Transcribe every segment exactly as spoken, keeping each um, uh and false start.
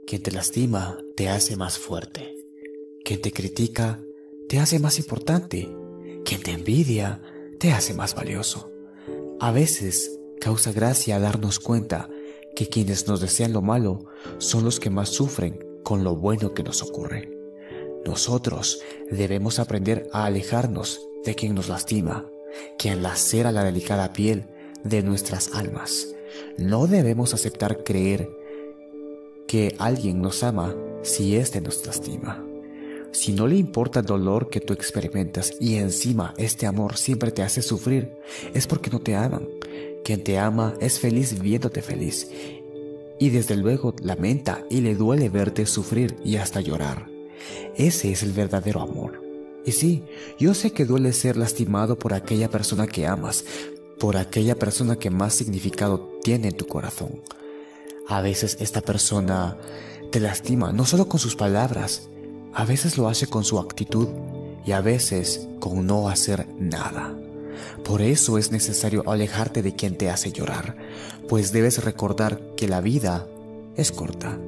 Quien te lastima te hace más fuerte. Quien te critica te hace más importante. Quien te envidia te hace más valioso. A veces causa gracia darnos cuenta que quienes nos desean lo malo son los que más sufren con lo bueno que nos ocurre. Nosotros debemos aprender a alejarnos de quien nos lastima, quien lacera la delicada piel de nuestras almas. No debemos aceptar creer que alguien nos ama si éste nos lastima. Si no le importa el dolor que tú experimentas y encima este amor siempre te hace sufrir, es porque no te aman. Quien te ama es feliz viéndote feliz y desde luego lamenta y le duele verte sufrir y hasta llorar. Ese es el verdadero amor. Y sí, yo sé que duele ser lastimado por aquella persona que amas, por aquella persona que más significado tiene en tu corazón. A veces esta persona te lastima no solo con sus palabras, a veces lo hace con su actitud y a veces con no hacer nada. Por eso es necesario alejarte de quien te hace llorar, pues debes recordar que la vida es corta.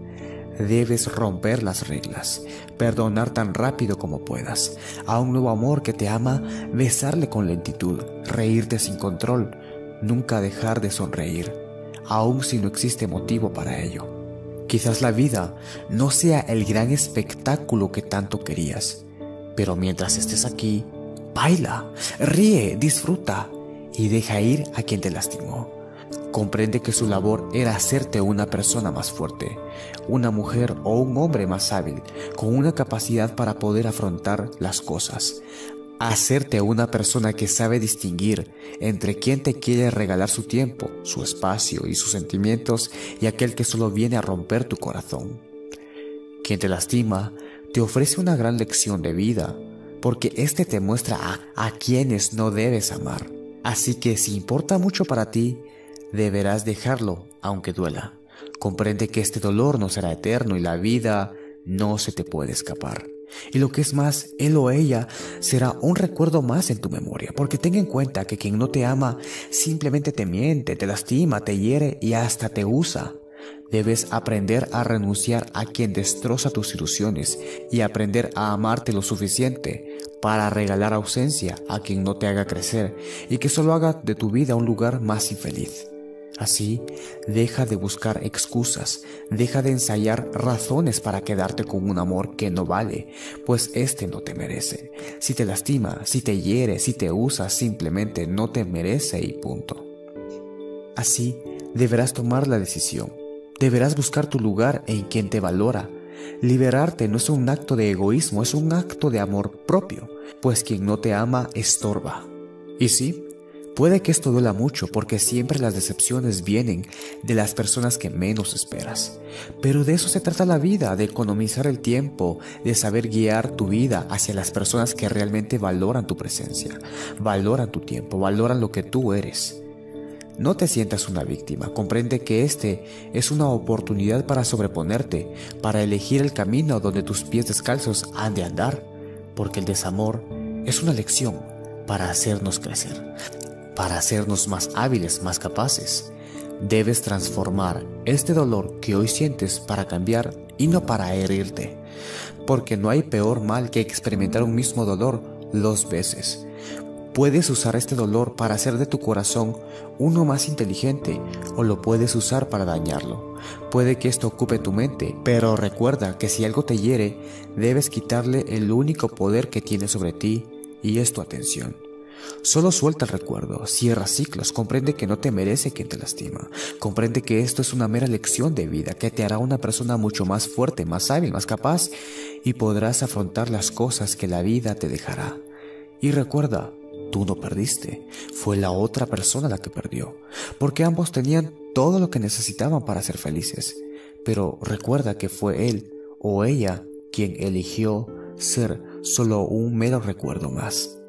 Debes romper las reglas, perdonar tan rápido como puedas. A un nuevo amor que te ama, besarle con lentitud, reírte sin control, nunca dejar de sonreír, aun si no existe motivo para ello. Quizás la vida no sea el gran espectáculo que tanto querías, pero mientras estés aquí, baila, ríe, disfruta y deja ir a quien te lastimó. Comprende que su labor era hacerte una persona más fuerte, una mujer o un hombre más hábil, con una capacidad para poder afrontar las cosas. Hacerte una persona que sabe distinguir entre quien te quiere regalar su tiempo, su espacio y sus sentimientos y aquel que solo viene a romper tu corazón. Quien te lastima te ofrece una gran lección de vida, porque este te muestra a, a quienes no debes amar. Así que si importa mucho para ti, deberás dejarlo aunque duela. Comprende que este dolor no será eterno y la vida no se te puede escapar. Y lo que es más, él o ella será un recuerdo más en tu memoria, porque ten en cuenta que quien no te ama simplemente te miente, te lastima, te hiere y hasta te usa. Debes aprender a renunciar a quien destroza tus ilusiones y aprender a amarte lo suficiente para regalar ausencia a quien no te haga crecer y que solo haga de tu vida un lugar más infeliz. Así, deja de buscar excusas, deja de ensayar razones para quedarte con un amor que no vale, pues este no te merece. Si te lastima, si te hiere, si te usa, simplemente no te merece y punto. Así, deberás tomar la decisión. Deberás buscar tu lugar en quien te valora. Liberarte no es un acto de egoísmo, es un acto de amor propio, pues quien no te ama estorba. Y sí, puede que esto duela mucho porque siempre las decepciones vienen de las personas que menos esperas. Pero de eso se trata la vida, de economizar el tiempo, de saber guiar tu vida hacia las personas que realmente valoran tu presencia, valoran tu tiempo, valoran lo que tú eres. No te sientas una víctima, comprende que este es una oportunidad para sobreponerte, para elegir el camino donde tus pies descalzos han de andar, porque el desamor es una lección para hacernos crecer, para hacernos más hábiles, más capaces. Debes transformar este dolor que hoy sientes para cambiar y no para herirte, porque no hay peor mal que experimentar un mismo dolor dos veces. Puedes usar este dolor para hacer de tu corazón uno más inteligente o lo puedes usar para dañarlo. Puede que esto ocupe tu mente, pero recuerda que si algo te hiere, debes quitarle el único poder que tiene sobre ti y es tu atención. Solo suelta el recuerdo, cierra ciclos, comprende que no te merece quien te lastima. Comprende que esto es una mera lección de vida que te hará una persona mucho más fuerte, más hábil, más capaz y podrás afrontar las cosas que la vida te dejará. Y recuerda, tú no perdiste, fue la otra persona la que perdió, porque ambos tenían todo lo que necesitaban para ser felices. Pero recuerda que fue él o ella quien eligió ser solo un mero recuerdo más.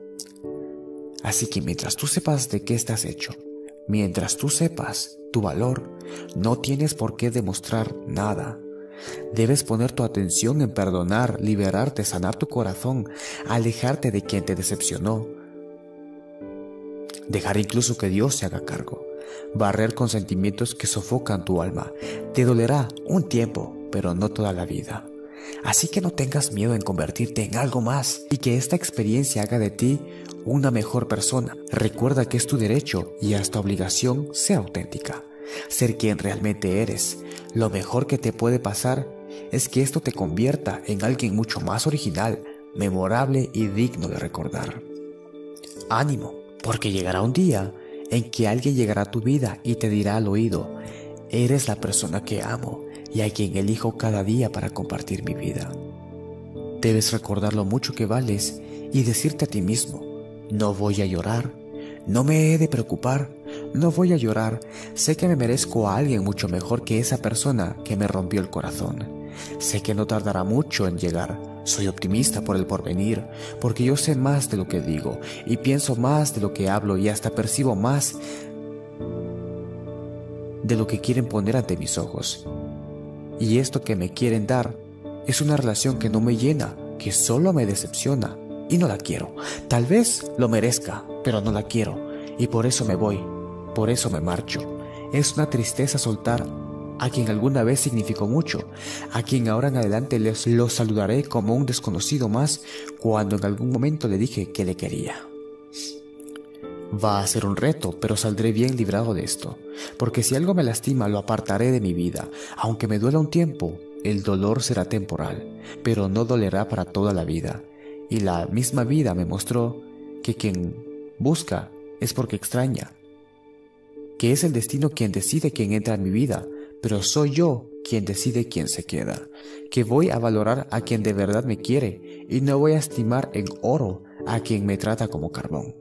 Así que mientras tú sepas de qué estás hecho, mientras tú sepas tu valor, no tienes por qué demostrar nada. Debes poner tu atención en perdonar, liberarte, sanar tu corazón, alejarte de quien te decepcionó, dejar incluso que Dios se haga cargo, barrer con sentimientos que sofocan tu alma. Te dolerá un tiempo, pero no toda la vida. Así que no tengas miedo en convertirte en algo más y que esta experiencia haga de ti una mejor persona. Recuerda que es tu derecho y hasta obligación ser auténtica, ser quien realmente eres. Lo mejor que te puede pasar es que esto te convierta en alguien mucho más original, memorable y digno de recordar. Ánimo, porque llegará un día en que alguien llegará a tu vida y te dirá al oído: eres la persona que amo y a quien elijo cada día para compartir mi vida. Debes recordar lo mucho que vales y decirte a ti mismo: no voy a llorar, no me he de preocupar, no voy a llorar, sé que me merezco a alguien mucho mejor que esa persona que me rompió el corazón. Sé que no tardará mucho en llegar, soy optimista por el porvenir, porque yo sé más de lo que digo y pienso más de lo que hablo y hasta percibo más de lo que quieren poner ante mis ojos. Y esto que me quieren dar es una relación que no me llena, que solo me decepciona y no la quiero. Tal vez lo merezca, pero no la quiero y por eso me voy, por eso me marcho. Es una tristeza soltar a quien alguna vez significó mucho, a quien ahora en adelante les lo saludaré como un desconocido más cuando en algún momento le dije que le quería. Va a ser un reto, pero saldré bien librado de esto, porque si algo me lastima lo apartaré de mi vida. Aunque me duela un tiempo, el dolor será temporal, pero no dolerá para toda la vida. Y la misma vida me mostró que quien busca es porque extraña, que es el destino quien decide quién entra en mi vida, pero soy yo quien decide quién se queda, que voy a valorar a quien de verdad me quiere y no voy a estimar en oro a quien me trata como carbón.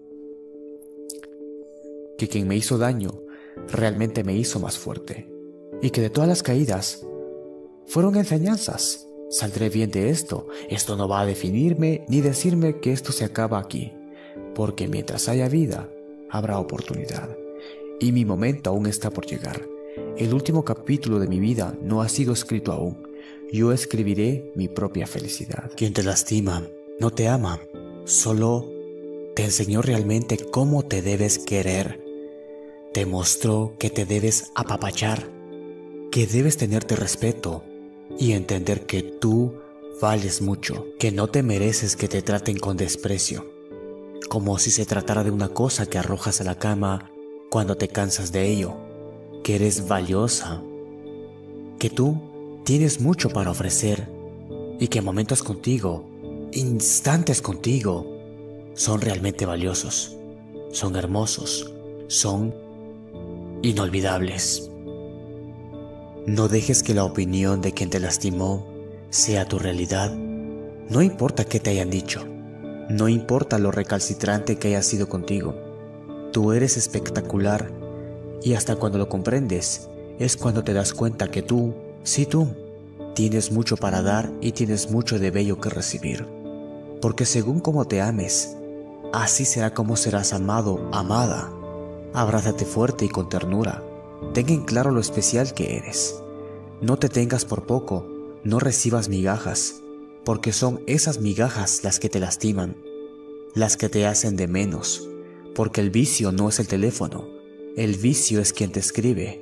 Que quien me hizo daño realmente me hizo más fuerte y que de todas las caídas fueron enseñanzas. Saldré bien de esto, esto no va a definirme ni decirme que esto se acaba aquí, porque mientras haya vida, habrá oportunidad y mi momento aún está por llegar. El último capítulo de mi vida no ha sido escrito aún. Yo escribiré mi propia felicidad. Quien te lastima no te ama, solo te enseñó realmente cómo te debes querer. Te mostró que te debes apapachar, que debes tenerte respeto y entender que tú vales mucho, que no te mereces que te traten con desprecio, como si se tratara de una cosa que arrojas a la cama cuando te cansas de ello, que eres valiosa, que tú tienes mucho para ofrecer y que momentos contigo, instantes contigo, son realmente valiosos, son hermosos, son inolvidables. No dejes que la opinión de quien te lastimó sea tu realidad. No importa qué te hayan dicho, no importa lo recalcitrante que haya sido contigo. Tú eres espectacular y hasta cuando lo comprendes es cuando te das cuenta que tú, sí tú, tienes mucho para dar y tienes mucho de bello que recibir. Porque según como te ames, así será como serás amado, amada. Abrázate fuerte y con ternura. Ten en claro lo especial que eres. No te tengas por poco, no recibas migajas, porque son esas migajas las que te lastiman, las que te hacen de menos, porque el vicio no es el teléfono, el vicio es quien te escribe.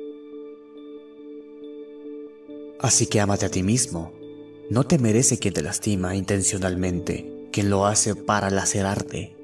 Así que ámate a ti mismo. No te merece quien te lastima intencionalmente, quien lo hace para lacerarte.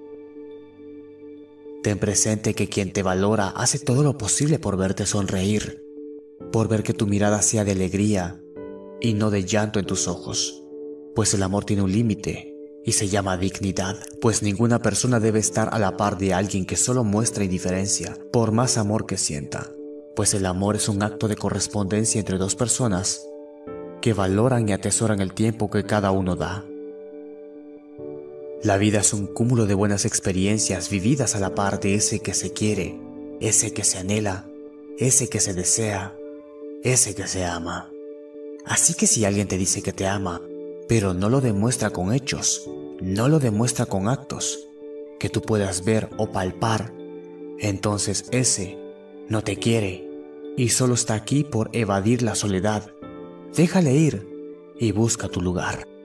Ten presente que quien te valora hace todo lo posible por verte sonreír, por ver que tu mirada sea de alegría y no de llanto en tus ojos, pues el amor tiene un límite y se llama dignidad, pues ninguna persona debe estar a la par de alguien que solo muestra indiferencia, por más amor que sienta, pues el amor es un acto de correspondencia entre dos personas que valoran y atesoran el tiempo que cada uno da. La vida es un cúmulo de buenas experiencias vividas a la par de ese que se quiere, ese que se anhela, ese que se desea, ese que se ama. Así que si alguien te dice que te ama, pero no lo demuestra con hechos, no lo demuestra con actos que tú puedas ver o palpar, entonces ese no te quiere y solo está aquí por evadir la soledad. Déjale ir y busca tu lugar.